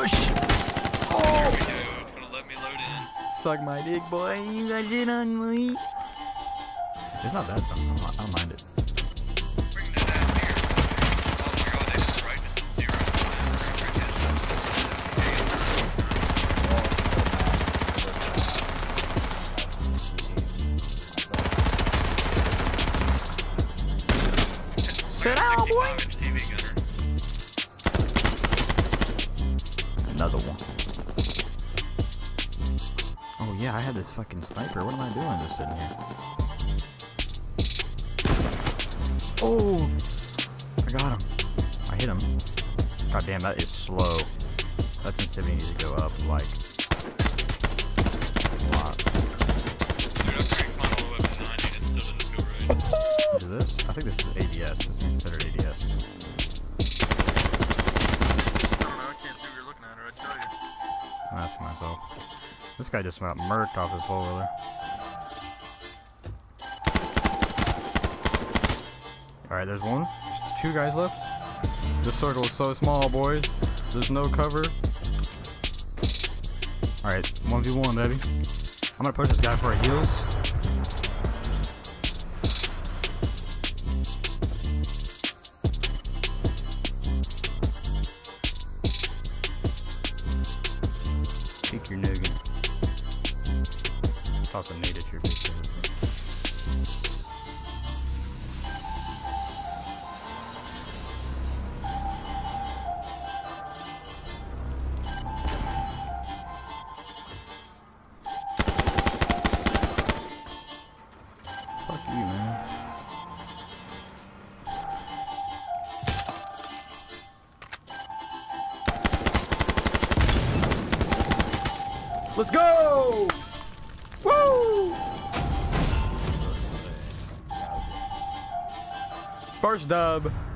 push! Oh! Here we go. It's gonna let me load in. Suck my dick, boy. You got shit on me. It's not that dumb. I don't mind it. Bringing it down here. Oh my god, it's right. Just 0. Sit down, boy! TV gunner. Another one. Oh yeah, I had this fucking sniper. What am I doing just sitting here? Oh! I got him. I hit him. God damn, that is slow. That sensitivity needs to go up like a lot. Dude, I'm trying to climb all the way up to 90 and it still doesn't feel right. Is this? I think this is ADS. This is considered ADS. I don't know, I can't see what you're looking at, or I'd tell you. I'm asking myself. This guy just got murked off his four-wheeler. Alright, there's one. There's 2 guys left. This circle is so small, boys. There's no cover. Alright, 1v1, baby. I'm gonna push this guy for heals. Kick your noggin. Toss a nade at your face. Fuck you, man. Let's go! Woo! First dub.